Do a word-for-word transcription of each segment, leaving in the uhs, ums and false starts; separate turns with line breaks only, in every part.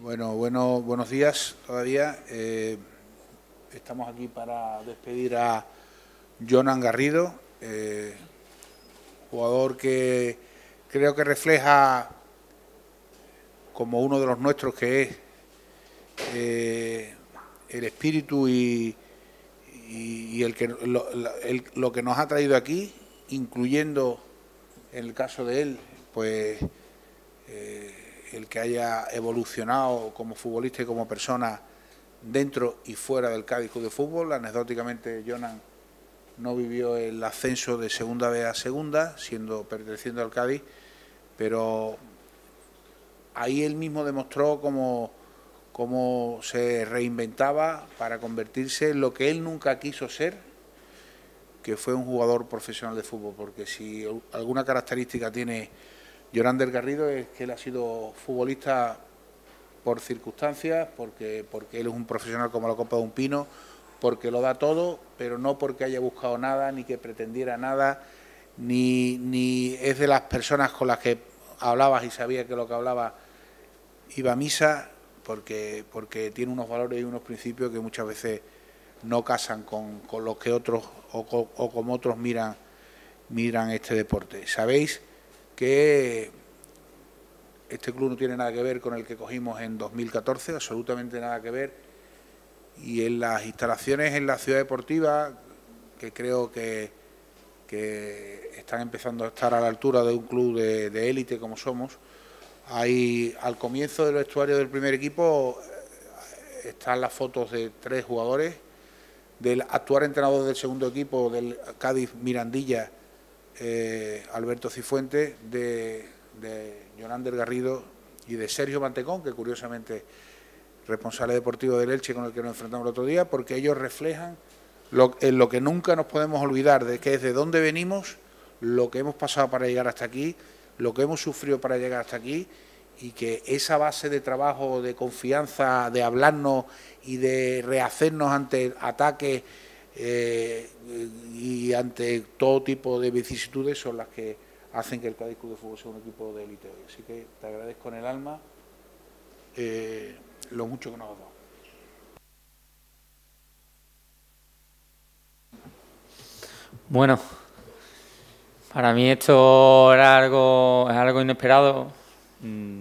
Bueno, bueno, buenos días todavía. Eh, estamos aquí para despedir a Jonan Garrido, eh, jugador que creo que refleja, como uno de los nuestros que es, eh, el espíritu y, y, y el que, lo, el, lo que nos ha traído aquí, incluyendo, en el caso de él, pues eh, el que haya evolucionado como futbolista y como persona dentro y fuera del Cádiz Club de Fútbol. Anecdóticamente, Jonan no vivió el ascenso de segunda B a segunda, siendo perteneciendo al Cádiz, pero ahí él mismo demostró cómo, cómo se reinventaba para convertirse en lo que él nunca quiso ser, que fue un jugador profesional de fútbol, porque si alguna característica tiene Jonander Garrido es que él ha sido futbolista por circunstancias, porque, porque él es un profesional como la copa de un pino, porque lo da todo, pero no porque haya buscado nada, ni que pretendiera nada, ni, ni es de las personas con las que hablabas y sabía que lo que hablaba iba a misa, porque, porque tiene unos valores y unos principios que muchas veces no casan con, con los que otros o, o, o como otros miran, miran este deporte. Sabéis que este club no tiene nada que ver con el que cogimos en dos mil catorce, absolutamente nada que ver, y en las instalaciones en la ciudad deportiva, que creo que, que están empezando a estar a la altura de un club de, de élite como somos, hay, al comienzo del vestuario del primer equipo están las fotos de tres jugadores, del actual entrenador del segundo equipo, del Cádiz Mirandilla, eh, Alberto Cifuentes, de, de Jonander Garrido y de Sergio Mantecón, que curiosamente responsable deportivo del Elche con el que nos enfrentamos el otro día, porque ellos reflejan lo, en lo que nunca nos podemos olvidar, de que es de dónde venimos, lo que hemos pasado para llegar hasta aquí, lo que hemos sufrido para llegar hasta aquí, y que esa base de trabajo, de confianza, de hablarnos y de rehacernos ante ataques eh, y ante todo tipo de vicisitudes son las que hacen que el Cádiz Club de Fútbol sea un equipo de élite hoy. Así que te agradezco en el alma eh, lo mucho que nos has dado.
Bueno, para mí esto era algo, es algo inesperado mmm,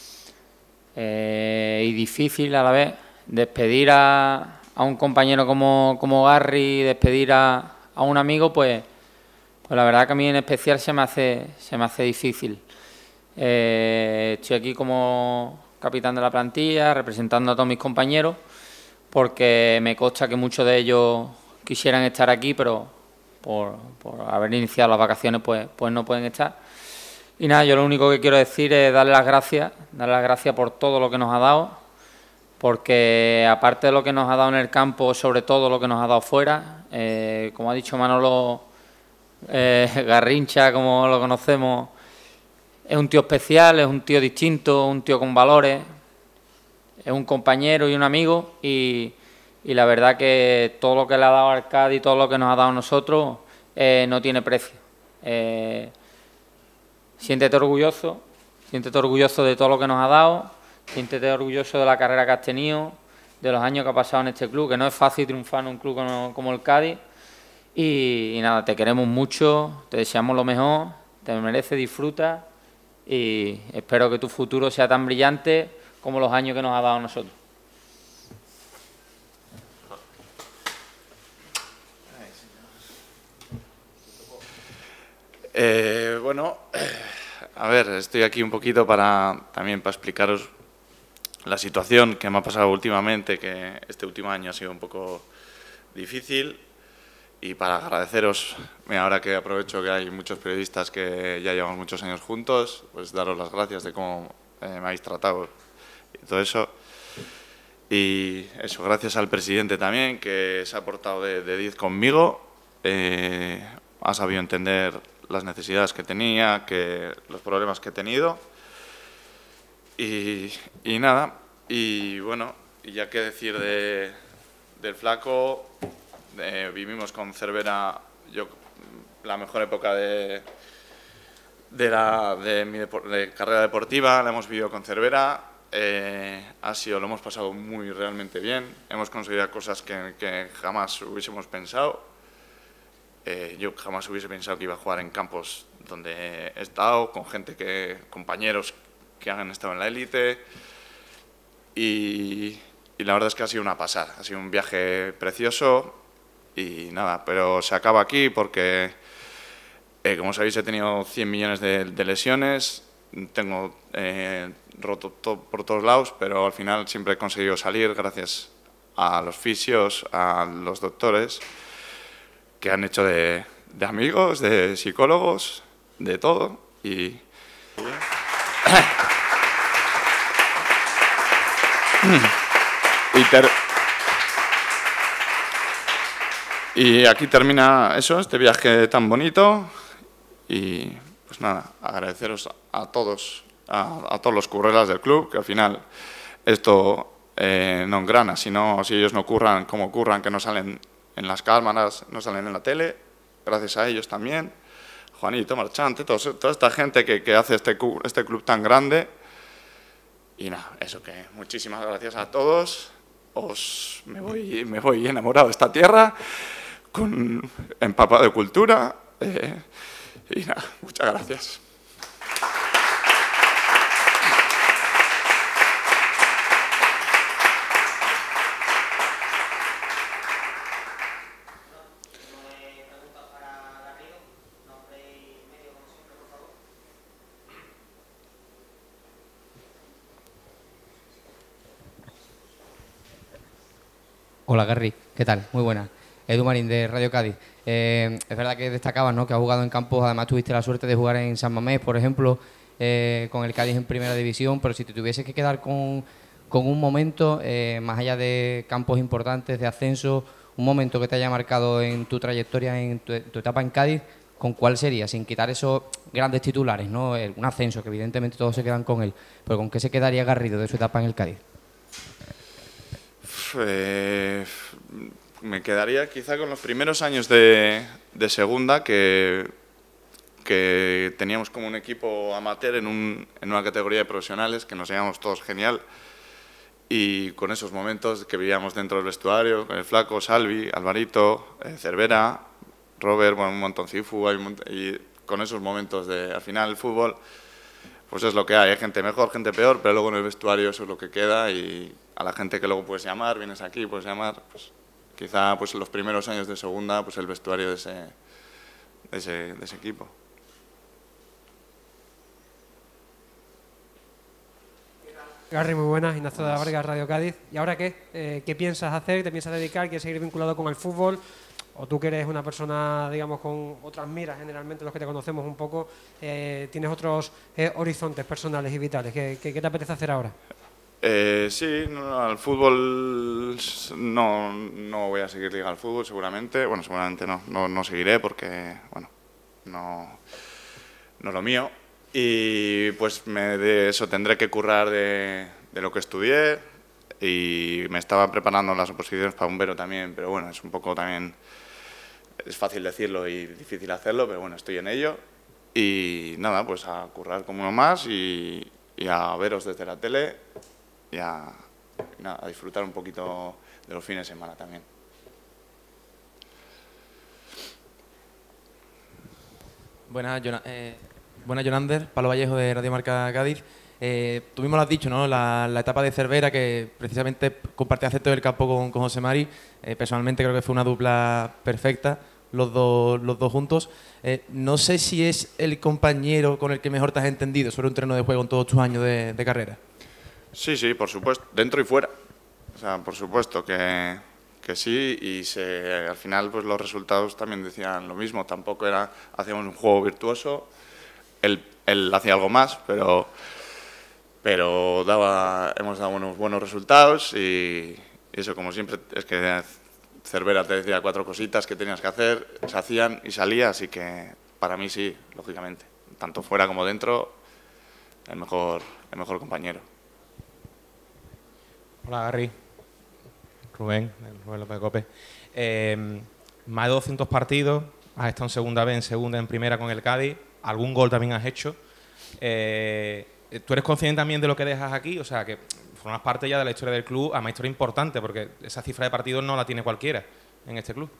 eh, y difícil a la vez. Despedir a, a un compañero como, como Garri, despedir a, a un amigo, pues, pues la verdad que a mí en especial se me hace, se me hace difícil. Eh, estoy aquí como capitán de la plantilla, representando a todos mis compañeros, porque me consta que muchos de ellos quisieran estar aquí, pero por, por haber iniciado las vacaciones, pues, pues no pueden estar. Y nada, yo lo único que quiero decir es darle las gracias, darle las gracias por todo lo que nos ha dado, porque aparte de lo que nos ha dado en el campo, sobre todo lo que nos ha dado fuera, eh, como ha dicho Manolo eh, Garrincha, como lo conocemos, es un tío especial, es un tío distinto, un tío con valores, es un compañero y un amigo, y, y la verdad que todo lo que le ha dado al Cádiz y todo lo que nos ha dado a nosotros eh, no tiene precio. Eh, siéntete orgulloso, siéntete orgulloso de todo lo que nos ha dado, siéntete orgulloso de la carrera que has tenido, de los años que ha pasado en este club, que no es fácil triunfar en un club como, como el Cádiz, y, y nada, te queremos mucho, te deseamos lo mejor, te mereces, disfruta, y espero que tu futuro sea tan brillante como los años que nos ha dado a nosotros.
Eh, bueno, a ver, estoy aquí un poquito para también para explicaros la situación que me ha pasado últimamente, que este último año ha sido un poco difícil, y para agradeceros, mira, ahora que aprovecho que hay muchos periodistas que ya llevamos muchos años juntos, pues daros las gracias de cómo eh, me habéis tratado y todo eso. Y eso, gracias al presidente también, que se ha portado de diez conmigo, eh, ha sabido entender las necesidades que tenía, que los problemas que he tenido, y, y nada, y bueno, y ya que decir de, del flaco, eh, vivimos con Cervera, yo la mejor época de, de, la, de mi de carrera deportiva, la hemos vivido con Cervera, eh, ha sido, lo hemos pasado muy realmente bien, hemos conseguido cosas que, que jamás hubiésemos pensado. Eh, yo jamás hubiese pensado que iba a jugar en campos donde he estado, con gente que, compañeros que han estado en la élite, y, y la verdad es que ha sido una pasada, ha sido un viaje precioso y nada, pero se acaba aquí porque, eh, como sabéis, he tenido cien millones de, de lesiones, tengo eh, roto todo por todos lados, pero al final siempre he conseguido salir gracias a los fisios, a los doctores, que han hecho de, de amigos, de psicólogos, de todo. Y, y, ter, y aquí termina eso, este viaje tan bonito. Y pues nada, agradeceros a todos, a, a todos los currelas del club, que al final esto eh, no engrana, sino si ellos no curran como curran, que no salen en las cámaras, no salen en la tele, gracias a ellos también. Juanito, Marchante, todos, toda esta gente que, que hace este, este club tan grande. Y nada, eso que muchísimas gracias a todos. Os, me, voy, me voy enamorado de esta tierra, con empapado de cultura. Eh, y nada, muchas gracias.
Hola Garry, ¿qué tal? Muy buena. Edu Marín de Radio Cádiz. Eh, es verdad que destacabas, ¿no?, que has jugado en campos, además tuviste la suerte de jugar en San Mamés, por ejemplo, eh, con el Cádiz en Primera División, pero si te tuvieses que quedar con, con un momento, eh, más allá de campos importantes, de ascenso, un momento que te haya marcado en tu trayectoria, en tu, tu etapa en Cádiz, ¿con cuál sería? Sin quitar esos grandes titulares, ¿no? El, un ascenso, que evidentemente todos se quedan con él, pero ¿con qué se quedaría Garrido de su etapa en el Cádiz?
Eh, me quedaría quizá con los primeros años de, de segunda, que, que teníamos como un equipo amateur en, un, en una categoría de profesionales, que nos llevamos todos genial, y con esos momentos que vivíamos dentro del vestuario, con el Flaco, Salvi, Alvarito, eh, Cervera, Robert, bueno, un montón Cifu, hay un montón, y con esos momentos de, al final el fútbol, pues es lo que hay, hay gente mejor, gente peor, pero luego en el vestuario eso es lo que queda, y a la gente que luego puedes llamar, vienes aquí, puedes llamar, pues quizá pues en los primeros años de segunda, pues el vestuario de ese, de ese, de ese equipo.
Garry, muy buenas, Ignacio de la Vargas, Radio Cádiz. ¿Y ahora qué? Eh, ¿Qué piensas hacer? ¿Te piensas dedicar? ¿Quieres seguir vinculado con el fútbol? ¿O tú que eres una persona, digamos, con otras miras, generalmente los que te conocemos un poco, eh, tienes otros eh, horizontes personales y vitales? ¿Qué, qué, qué te apetece hacer ahora?
Eh, sí, no, al fútbol no, no voy a seguir ligado al fútbol seguramente, bueno, seguramente no, no, no seguiré porque, bueno, no, no es lo mío, y pues me de eso tendré que currar de, de lo que estudié, y me estaba preparando las oposiciones para bombero también, pero bueno, es un poco también, es fácil decirlo y difícil hacerlo, pero bueno, estoy en ello, y nada, pues a currar como uno más y, y a veros desde la tele, y a, nada, a disfrutar un poquito de los fines de semana también.
Buenas, Jon eh, buenas Jonander, Pablo Vallejo de Radio Marca Cádiz. Eh, tú mismo lo has dicho, ¿no? La, la etapa de Cervera, que precisamente compartía centro del campo con, con José Mari. Eh, personalmente creo que fue una dupla perfecta, los dos, los dos juntos. Eh, no sé si es el compañero con el que mejor te has entendido sobre un terreno de juego en todos tus años de, de carrera. Sí, sí, por supuesto, dentro y fuera. O sea, por supuesto que, que sí, y se, al final pues los resultados también decían lo mismo. Tampoco era, hacíamos un juego virtuoso, él, él hacía algo más, pero, pero daba, hemos dado unos buenos resultados y, y eso, como siempre, es que Cervera te decía cuatro cositas que tenías que hacer, se hacían y salía, así que para mí sí, lógicamente, tanto fuera como dentro, el mejor, el mejor compañero.
Hola, Garry. Rubén, Rubén López Cope. Eh, más de doscientos partidos, has estado en segunda vez, en segunda, en primera con el Cádiz. Algún gol también has hecho. Eh, ¿tú eres consciente también de lo que dejas aquí? O sea, que formas parte ya de la historia del club, además historia importante, porque esa cifra de partidos no la tiene cualquiera en este club.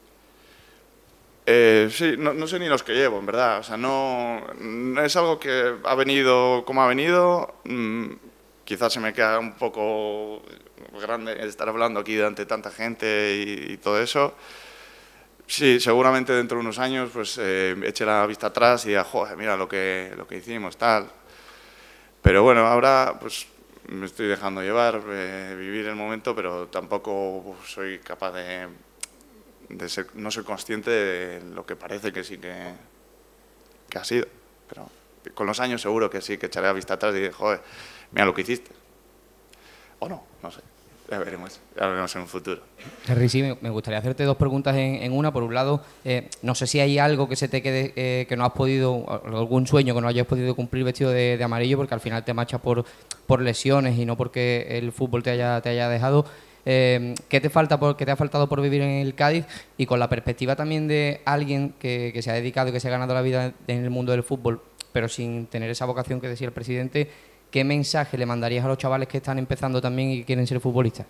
Eh, sí, no, no sé ni los que llevo, en verdad. O sea, no, no es algo que ha venido como ha venido. Mm, quizás se me queda un poco grande estar hablando aquí delante de tanta gente y, y todo eso. Sí, seguramente dentro de unos años pues eh, eche la vista atrás y diga, joder, mira lo que, lo que hicimos, tal. Pero bueno, ahora pues me estoy dejando llevar, eh, vivir el momento, pero tampoco soy capaz de, de ser, no soy consciente de lo que parece que sí que, que ha sido. Pero con los años seguro que sí, que echaré la vista atrás y diré, joder, mira lo que hiciste. O no, no sé. Ya veremos, ya veremos en un futuro.
Harry, sí, me gustaría hacerte dos preguntas en, en una. Por un lado, eh, no sé si hay algo que se te quede, eh, que no has podido, algún sueño que no hayas podido cumplir vestido de, de amarillo, porque al final te marchas por, por lesiones y no porque el fútbol te haya, te haya dejado. Eh, ¿Qué te falta por, qué te ha faltado por vivir en el Cádiz? Y con la perspectiva también de alguien que, que se ha dedicado y que se ha ganado la vida en el mundo del fútbol, pero sin tener esa vocación que decía el presidente, ¿qué mensaje le mandarías a los chavales que están empezando también y que quieren ser futbolistas?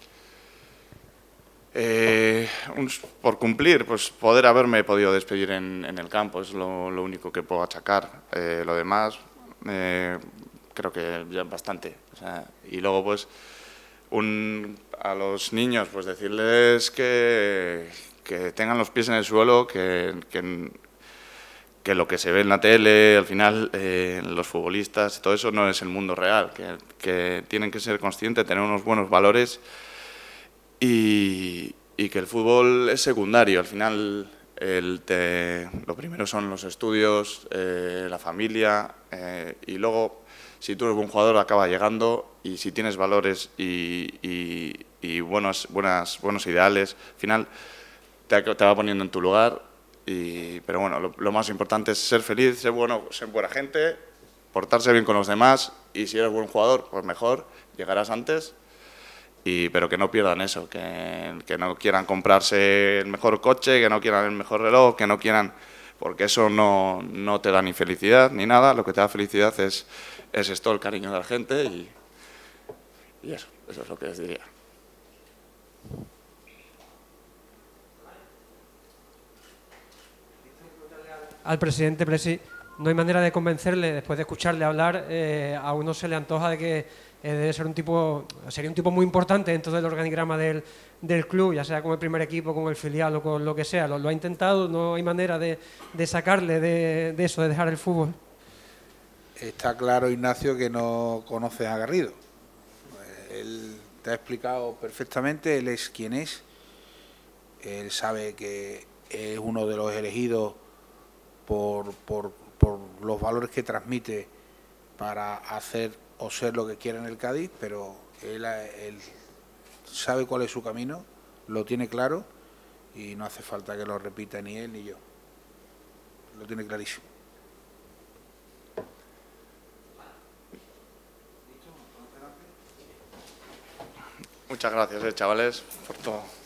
Eh, un, por cumplir, pues poder haberme podido despedir en, en el campo es lo, lo único que puedo achacar. Eh, lo demás, eh, creo que ya es bastante. O sea, y luego, pues, un, a los niños, pues decirles que, que tengan los pies en el suelo, que, que que lo que se ve en la tele, al final, eh, los futbolistas, todo eso no es el mundo real, que, que tienen que ser conscientes, tener unos buenos valores y, y que el fútbol es secundario. Al final, el te, lo primero son los estudios, eh, la familia eh, y luego, si tú eres buen jugador, acaba llegando y si tienes valores y, y, y buenos, buenas, buenos ideales, al final te, te va poniendo en tu lugar. Y, pero bueno, lo, lo más importante es ser feliz, ser bueno, ser buena gente, portarse bien con los demás y si eres buen jugador, pues mejor, llegarás antes, y, pero que no pierdan eso, que, que no quieran comprarse el mejor coche, que no quieran el mejor reloj, que no quieran, porque eso no, no te da ni felicidad ni nada, lo que te da felicidad es, es esto, el cariño de la gente y, y eso, eso es lo que les diría.
Al presidente Presi, no hay manera de convencerle, después de escucharle hablar, eh, a uno se le antoja de que eh, debe ser un tipo, sería un tipo muy importante dentro del organigrama del, del club, ya sea con el primer equipo, con el filial o con lo que sea. Lo, lo ha intentado, no hay manera de, de sacarle de, de eso, de dejar el fútbol.
Está claro, Ignacio, que no conoces a Garrido. Él te ha explicado perfectamente, él es quien es, él sabe que es uno de los elegidos Por, por, por los valores que transmite para hacer o ser lo que quiera en el Cádiz, pero él, él sabe cuál es su camino, lo tiene claro y no hace falta que lo repita ni él ni yo. Lo tiene clarísimo.
Muchas gracias, eh, chavales, por todo.